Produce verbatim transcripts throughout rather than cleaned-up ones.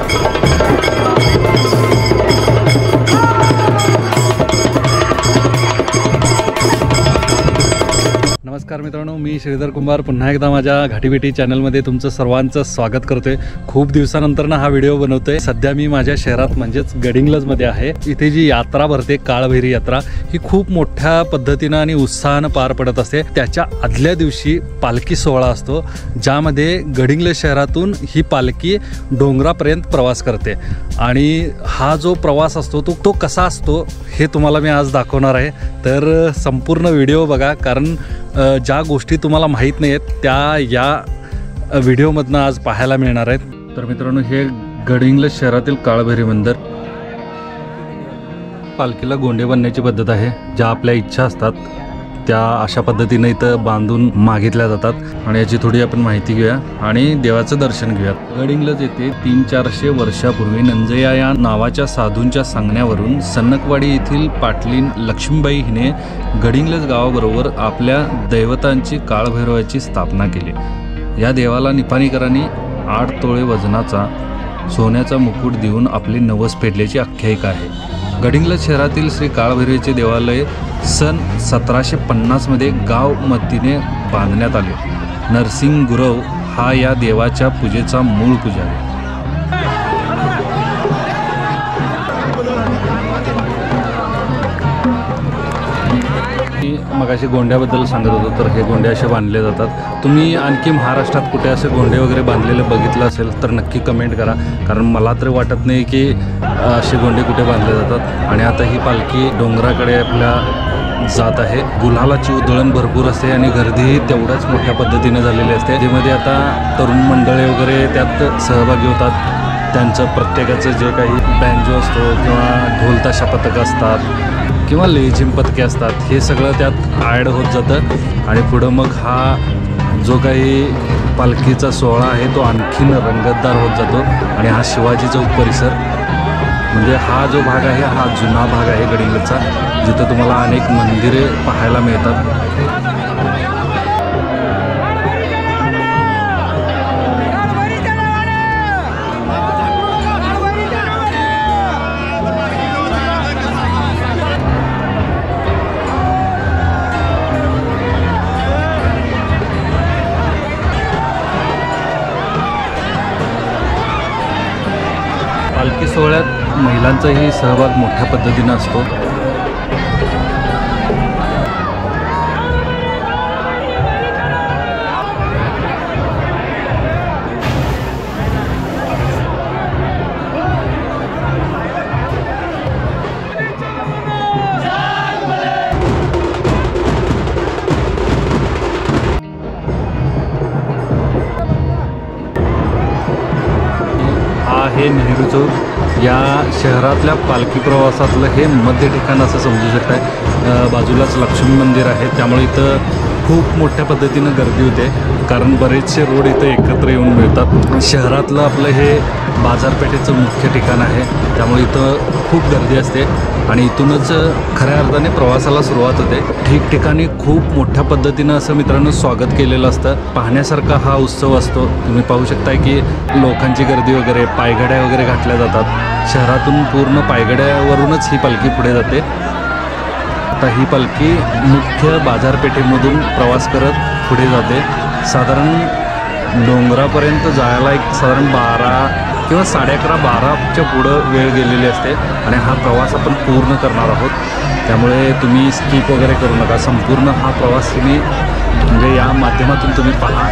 नमस्कार मित्रांनो, मी श्रीधर कुंभार पुन्हा एकदा माझ्या घाटीबेटी चॅनलमध्ये तुमचं सर्वांचं स्वागत करतोय। खूप दिवसानंतर ना हा व्हिडिओ बनवतोय। सध्या मी माझ्या शहरात म्हणजेच गडिंग्लजमध्ये आहे। इथे जी यात्रा भरते काळभैरी यात्रा ही खूप मोठ्या पद्धतीनं आणि उत्साहानं पार पडत असते। त्याच्या आदल्या दिवशी पालखी सोहळा असतो, ज्यामध्ये गडिंग्लज शहरातून ही पालखी डोंगरापर्यंत प्रवास करते। आणि हा जो प्रवास असतो तो तो कसा असतो हे तुम्हाला मी आज दाखवणार आहे। तर संपूर्ण व्हिडिओ बघा, कारण ज्या गोष्टी तुम्हाला माहीत नाही आहेत त्या या व्हिडिओमधनं आज पाहायला मिळणार आहेत। तर मित्रांनो, हे गडिंग्लज शहरातील काळभैरी मंदिर। पालखीला गोंडे बांधण्याची पद्धत आहे। ज्या आपल्या इच्छा असतात त्या अशा पद्धतीने इथं बांधून मागितल्या जातात। आणि याची थोडी आपण माहिती घेऊया आणि देवाचं दर्शन घेऊया। गडिंग्लज येथे तीन चारशे वर्षापूर्वी नंजया या नावाच्या साधूंच्या सांगण्यावरून सन्नकवाडी येथील पाटलीन लक्ष्मीबाई हिने गडिंग्लज गावाबरोबर आपल्या दैवतांची काळभैरवाची स्थापना केली। या देवाला निपाणीकरांनी आठ तोळे वजनाचा सोन्याचा मुकुट देऊन आपली नवस फेडल्याची आख्यायिका आहे। गडिंग्लज शहरातील श्री काळभैरवीचे देवालय सन सतराशे पन्नासमध्ये गाव मतीने बांधण्यात आले। नरसिंग गुरव हा या देवाच्या पूजेचा मूळ पुजारी। मगाशी गोंड्याबद्दल सांगत होतो, तर हे गोंडे असे बांधले जातात। तुम्ही आणखी महाराष्ट्रात कुठे असे गोंडे वगैरे बांधलेले बघितलं असेल तर नक्की कमेंट करा, कारण मला तरी वाटत नाही की असे गोंडे कुठे बांधले जातात। आणि आता ही पालखी डोंगराकडे आपल्या जात आहे। गुलालाची उधळण भरपूर असते आणि गर्दीही तेवढ्याच मोठ्या पद्धतीने झालेली असते, ज्यामध्ये आता तरुण मंडळी वगैरे त्यात सहभागी होतात। त्यांचं प्रत्येकाचं जे काही बँजो असतो किंवा ढोल ताशा पथक असतात किंवा लेझिम पथके असतात, हे सगळं त्यात ॲड होत जातं। आणि पुढं मग हा जो काही पालखीचा सोहळा आहे तो आणखीन रंगतदार होत जातो। आणि हा शिवाजी चौक परिसर म्हणजे हा जो भाग आहे हा जुना भाग आहे गडिंग्लजचा, जिथं तुम्हाला अनेक मंदिरे पाहायला मिळतात। पालखी सोहळ्यात महिलांचाही सहभाग मोठ्या पद्धतीनं असतो। हे नेहरू चौक या शहरातल्या पालखी प्रवासातलं हे मध्य ठिकाण असं समजू शकताय। बाजूलाच लक्ष्मी मंदिर आहे, त्यामुळे इथं खूप मोठ्या पद्धतीनं गर्दी होते, कारण बरेचसे रोड इथं एकत्र येऊन मिळतात। शहरातलं आपलं हे बाजारपेठेचं मुख्य ठिकाण आहे, त्यामुळे इथं खूप गर्दी असते आणि इथूनच खऱ्या अर्थाने प्रवासाला सुरुवात होते। ठिकठिकाणी खूप मोठ्या पद्धतीनं असं मित्रांनो स्वागत केलेलं असतं। पाहण्यासारखा हा उत्सव असतो। तुम्ही पाहू शकताय की लोकांची गर्दी वगैरे, पायघड्या वगैरे घातल्या जातात। शहरातून पूर्ण पायघड्यावरूनच ही पालखी पुढे जाते। आता ही पालखी मुख्य बाजारपेठेमधून प्रवास करत पुढे जाते। साधारण डोंगरापर्यंत जायला एक साधारण बारा किंवा साडे अकरा बाराच्या पुढं वेळ गेलेली असते आणि हा प्रवास आपण पूर्ण करणार आहोत। त्यामुळे तुम्ही स्किप वगैरे करू नका, संपूर्ण हा प्रवास तुम्ही म्हणजे या माध्यमातून तुम्ही पहा।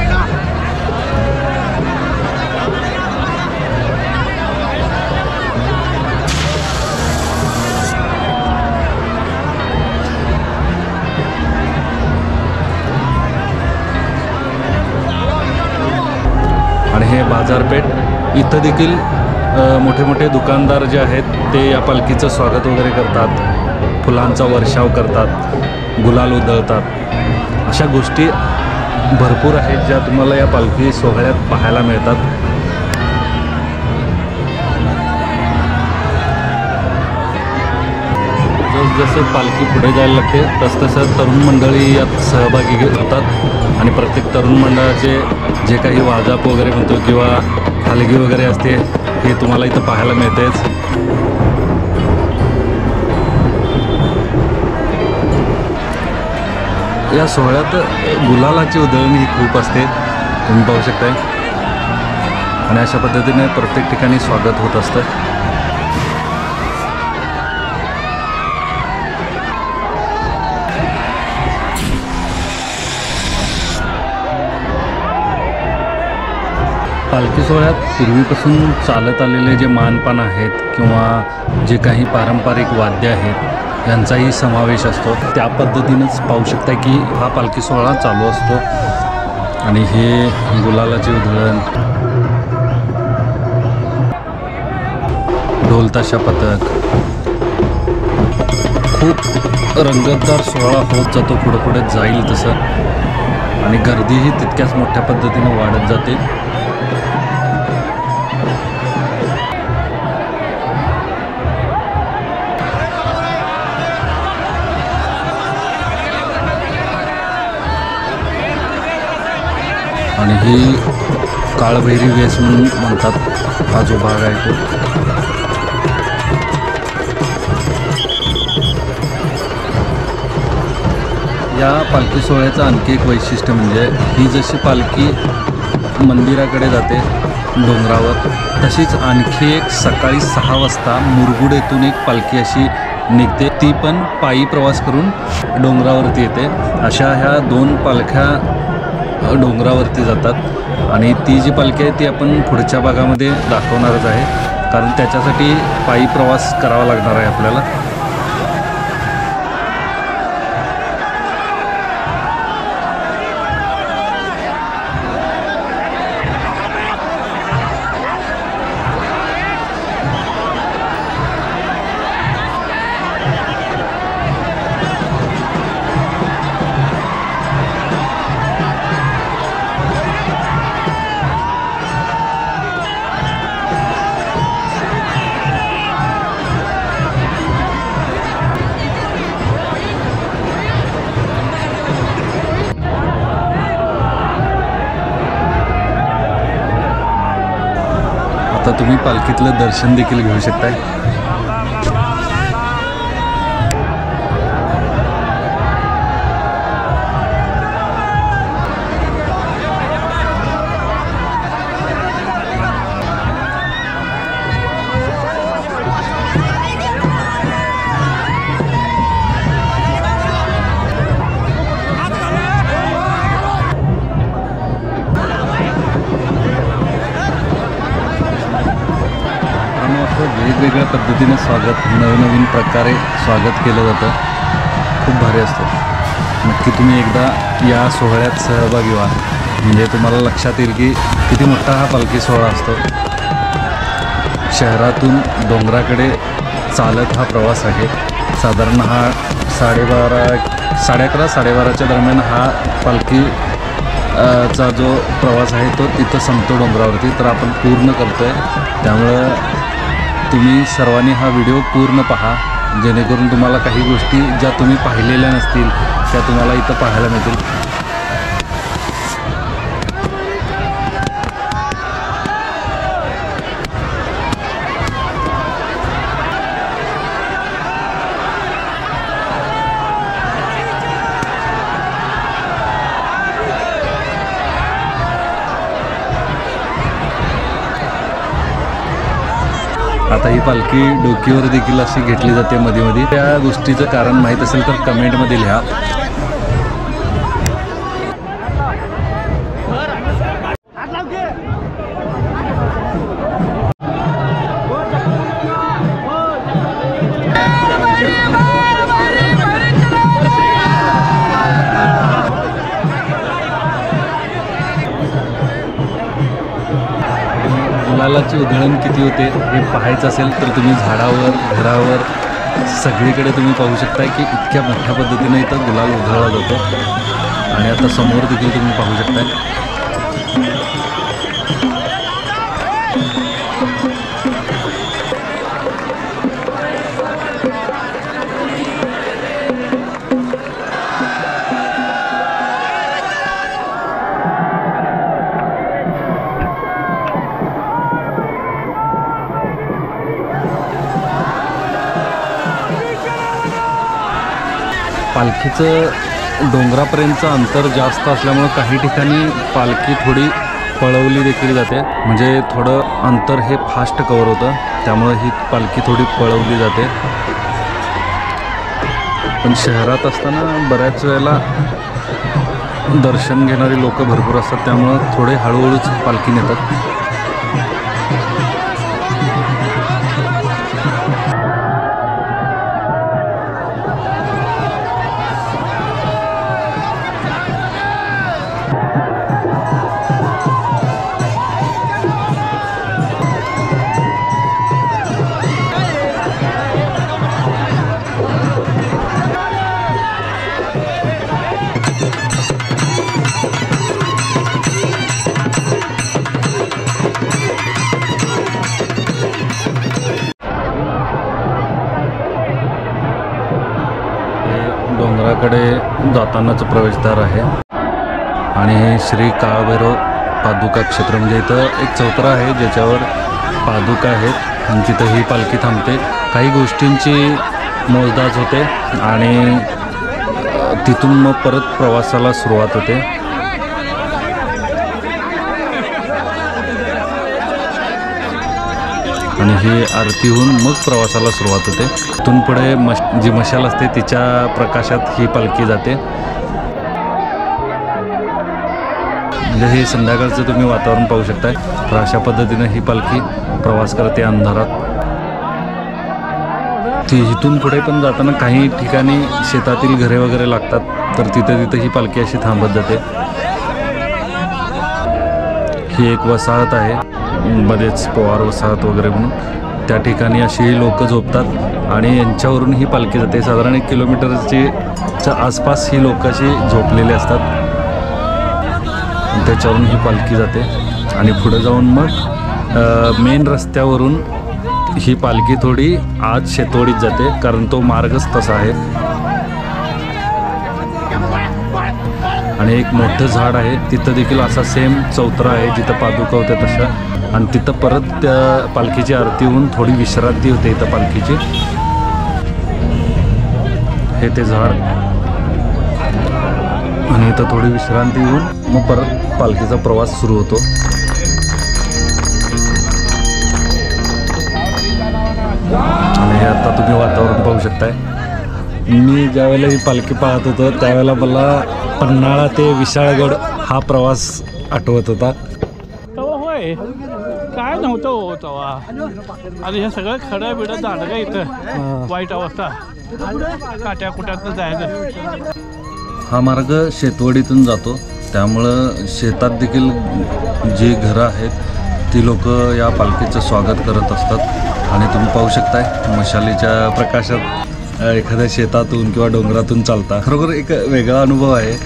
आणि हे बाजारपेठ इथं देखील मोठे मोठे दुकानदार जे आहेत ते या पालखीचं स्वागत वगैरे करतात, फुलांचा वर्षाव करतात, गुलाल उधळतात। अशा गोष्टी भरपूर आहेत ज्या तुम्हाला या पालखी सोहळ्यात पाहायला मिळतात। जसजसं पालखी पुढे जायला लागते तसतसं तरुण मंडळी यात सहभागी होतात आणि प्रत्येक तरुण मंडळाचे जे काही वाजप वगैरे म्हणतो किंवा हा हलगी वगैरे असते हे तुम्हाला इथं पाहायला मिळतेच. या सोहळ्यात गुलालाची उधळण ही खूप असते, तुम्ही पाहू शकताय. आणि अशा पद्धतीने प्रत्येक ठिकाणी स्वागत होत असतं. पालखी सोहळ्यात पूर्वीपासून चालत आलेले जे मानपान आहेत किंवा जे काही पारंपरिक वाद्य आहेत यांचाही समावेश असतो. त्या पद्धतीनंच पाहू शकता की हा पालखी सोहळा चालू असतो. आणि हे गुलालाची उधळण, ढोलताशा पथक, खूप रंगतदार सोहळा होत जातो पुढे पुढे जाईल तसं. आणि गर्दीही तितक्याच मोठ्या पद्धतीनं वाढत जाते. आणि ही काळभैरी वेस म्हणून म्हणतात हा जो भाग आहे तो. या पालखी सोहळ्याचं आणखी एक वैशिष्ट्य म्हणजे ही जशी पालखी मंदिराकडे जाते डोंगरावर, तशीच आणखी एक सकाळी सहा वाजता मुरगुड येथून एक पालखी अशी निघते. ती पण पायी प्रवास करून डोंगरावरती येते. अशा ह्या दोन पालख्या डोंगरावरती जातात. आणि ती जी पालखी आहे ती आपण पुढच्या भागामध्ये दाखवणारच आहे, कारण त्याच्यासाठी पायी प्रवास करावा लागणार आहे आपल्याला. आता तुम्ही पालखीतलं दर्शन देखील घेऊ शकताय. वेगवेगळ्या पद्धतीने स्वागत, नवनवीन प्रकारे स्वागत केलं जातं. खूप भारी असतं. नक्की तुम्ही एकदा या सोहळ्यात सहभागी व्हा, म्हणजे तुम्हाला लक्षात येईल की किती मोठा हा पालखी सोहळा असतो. शहरातून डोंगराकडे चालत हा प्रवास आहे. साधारण हा साडेबारा साडे अकरा साडेबाराच्या दरम्यान हा पालखी चा जो प्रवास आहे तो तिथं संपतो डोंगरावरती. तर आपण पूर्ण करतो आहे, त्यामुळं तुम्ही सर्वांनी हा व्हिडिओ पूर्ण पहा, जेणेकरून तुम्हाला काही गोष्टी ज्या तुम्ही पाहिलेल्या नसतील त्या तुम्हाला इथं पाहायला मिळतील. आता ही पालखी डोकीवर देखील अशी घेतली जाते मध्ये मध्ये. त्या गोष्टीचं कारण माहीत असेल तर कमेंटमध्ये लिहा. गुलालाची उधळण किती होते हे पाहायचं असेल तर तुम्ही झाडावर, घरावर, सगळीकडे तुम्ही पाहू शकता की इतक्या मोठ्या पद्धतीने इथं गुलाल उधळला जातो. आणि आता समोर देखील तुम्ही पाहू शकता. पालखीचं डोंगरापर्यंतचं अंतर जास्त असल्यामुळं काही ठिकाणी पालखी थोडी पळवली देखील जाते, म्हणजे थोडं अंतर हे फास्ट कव्हर होतं, त्यामुळे ही पालखी थोडी पळवली जाते. पण शहरात असताना बऱ्याच वेळेला दर्शन घेणारी लोक भरपूर असतात, त्यामुळं थोडे हळूहळूच पालखी नेतात. डोंगराकडे जातानाचं प्रवेशद्वार आहे आणि हे श्री काळभैरव पादुका क्षेत्र, म्हणजे इथं एक चौतरा आहे ज्याच्यावर पादुका आहेत आणि तिथं ही पालखी थांबते. काही गोष्टींची मोजदाद होते आणि तिथून मग परत प्रवासाला सुरुवात होते. आणि ही आरती होऊन मग प्रवासाला सुरुवात होते. तिथून पुढे मश जी मशाल असते तिच्या प्रकाशात ही पालखी जाते. म्हणजे हे संध्याकाळचं तुम्ही वातावरण पाहू शकताय. तर अशा पद्धतीनं ही पालखी प्रवास करते अंधारात. ती इथून पुढे पण जाताना काही ठिकाणी शेतातील घरे वगैरे लागतात, तर तिथे तिथे ही पालखी अशी थांबत जाते. ही एक वसाहत आहे, बरेच पवार वसाहत वगैरे म्हणून, त्या ठिकाणी अशी लोक झोपतात आणि यांच्यावरून ही पालखी जाते. साधारण एक किलोमीटरची च्या आसपास ही लोक अशी झोपलेली असतात, त्याच्यावरून ही पालखी जाते. आणि पुढे जाऊन मग मेन रस्त्यावरून ही पालखी थोडी आज शेतवडीत जाते, कारण तो मार्गच तसा आहे. आणि एक मोठं झाड आहे, तिथं देखील असा सेम चौतरा आहे जिथं पादुका होत्या तशा. आणि तिथं परत त्या पालखीची आरती होऊन थोडी विश्रांती होते इथं पालखीची. हे ते झाड आणि इथं थोडी विश्रांती होऊन मग परत पालखीचा प्रवास सुरू होतो. आणि हे आता तुम्ही वातावरण पाहू शकताय. मी ज्यावेळेला ही पालखी पाहत होतो त्यावेळेला मला पन्हाळा ते विशाळगड हा प्रवास आठवत होता. होय, काय नव्हतं हो तेव्हा. आणि हे सगळं खडं बिडं झालं का इथं, वाईट अवस्था, काट्या कुट्यातनं जायचं. हा मार्ग शेतवडीतून जातो, त्यामुळं शेतात देखील जी घरं आहेत ती लोक या पालखीचं स्वागत करत असतात. आणि तुम्ही पाहू शकताय मशालीच्या प्रकाशात एखाद्या शेतातून किंवा डोंगरातून चालता, खरोखर एक वेगळा अनुभव आहे.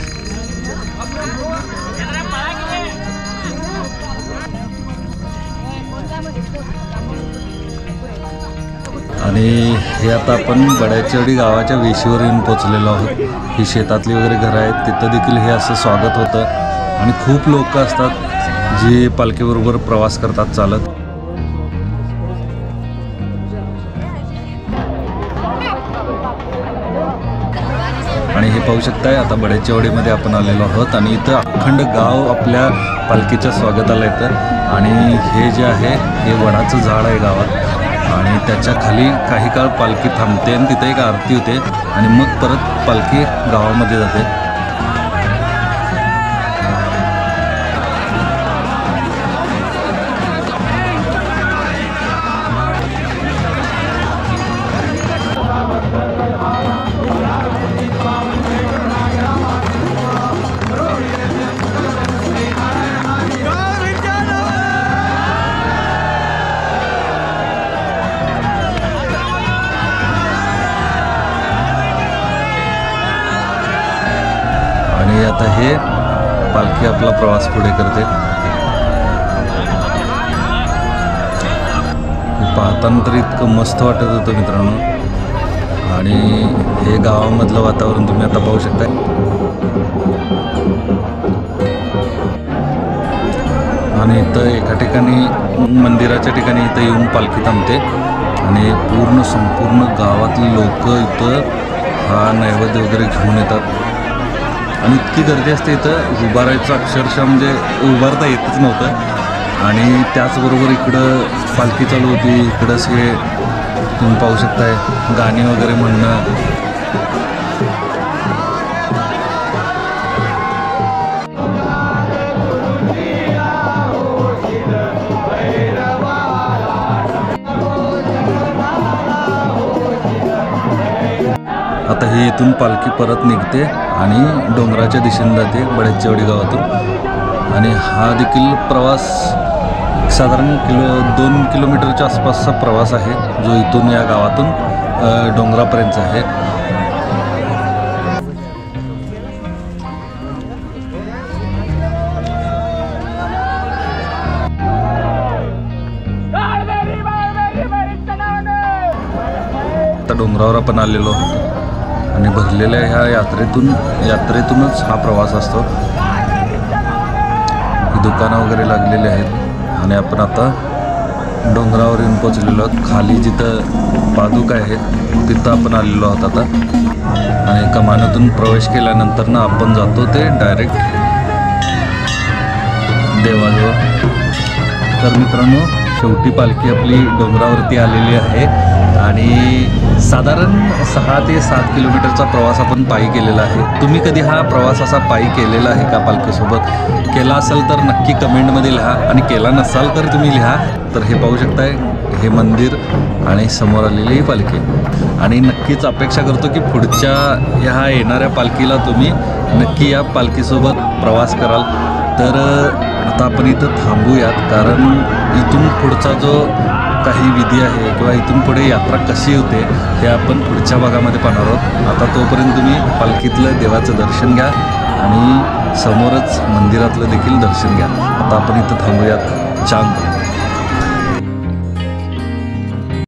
आणि हे आता आपण बड्याचेवाडी गावाच्या वेशीवर येऊन पोचलेलो आहोत. ही शेतातली वगैरे घरं आहेत, तिथं देखील हे असं स्वागत होतं. आणि खूप लोक असतात जी पालखीबरोबर प्रवास करतात चालत. आणि हे पाहू शकताय आता बड्याचेवाडीमध्ये आपण आलेलो आहोत आणि इथं अखंड गाव आपल्या पालखीच्या स्वागताला येतं. आणि हे जे आहे हे वडाचं झाड आहे गावात, आणि त्याच्या खाली काही काळ पालखी थांबते आणि तिथे एक आरती होते आणि मग परत पालखी गावामध्ये जाते. आता हे पालखी आपला प्रवास पुढे करते. पाहताना तर इतकं मस्त वाटत होतं मित्रांनो. आणि हे गावामधलं वातावरण तुम्ही आता पाहू शकताय. आणि इथं एका ठिकाणी मंदिराच्या ठिकाणी इथं येऊन पालखी थांबते आणि पूर्ण संपूर्ण गावातली लोक इथं हा नैवेद्य वगैरे घेऊन येतात आणि इतकी गर्दी असते इथं उभारायचं अक्षरशः म्हणजे उभारता येतच नव्हतं. आणि त्याचबरोबर इकडं पालखी चालू होती, इकडं असे तुम्ही पाहू शकताय गाणी वगैरे म्हणणं. आता ही इथून पालखी परत निघते आणि डोंगराच्या दिशेने जाते बड्याचेवाडी गावातून. आणि हा देखील प्रवास साधारण किलो दोन किलोमीटरच्या आसपासचा प्रवास आहे जो इथून या गावातून डोंगरापर्यंतचा आहे. आता डोंगरावर आपण आलेलो आणि भरलेल्या ह्या यात्रेतून यात्रेतूनच हा प्रवास असतो. दुकानं वगैरे लागलेले आहेत आणि आपण आता डोंगरावर येऊन पोचलेलो आहोत. खाली जिथं पादुका आहेत तिथं आपण आलेलो आहोत आता. आणि कमानातून प्रवेश केल्यानंतर ना आपण जातो ते डायरेक्ट देवाजवळ. तर मित्रांनो, शेवटी पालखी आपली डोंगरावरती आलेली आहे आणि साधारण सहा ते सात किलोमीटरचा प्रवास आपण पायी केलेला आहे. तुम्ही कधी हा प्रवास असा पायी केलेला आहे का पालखीसोबत? केला असेल तर नक्की कमेंटमध्ये लिहा आणि केला नसाल तर तुम्ही लिहा. तर हे पाहू शकताय हे मंदिर आणि समोर आलेली ही पालखी. आणि नक्कीच अपेक्षा करतो की पुढच्या ह्या येणाऱ्या पालखीला तुम्ही नक्की या पालखीसोबत प्रवास कराल. तर आता आपण इथं थांबूयात कारण इथून पुढचा जो काही विधी आहे किंवा इथून पुढे यात्रा कशी होते हे आपण पुढच्या भागामध्ये पाहणार आहोत. आता तोपर्यंत तुम्ही पालखीतलं देवाचं दर्शन घ्या आणि समोरच मंदिरातलं देखील दर्शन घ्या. आता आपण इथं थांबूयात. चांग